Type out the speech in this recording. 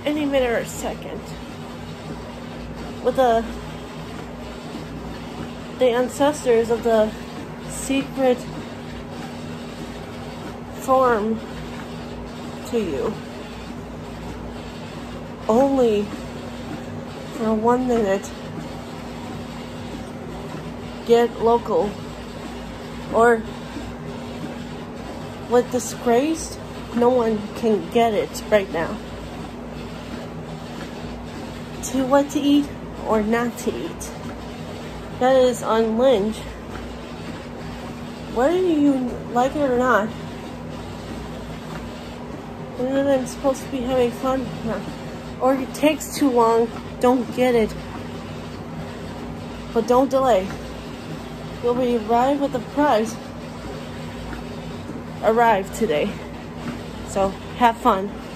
any minute or second. With the ancestors of the secret form to you. Only for 1 minute. Get local. Or with disgraced, no one can get it right now. To what to eat or not to eat. That is on Lynch. Whether you like it or not. And then I'm supposed to be having fun. No. Or it takes too long, don't get it. But don't delay. You'll be arrived with the prize. Arrived today. So have fun.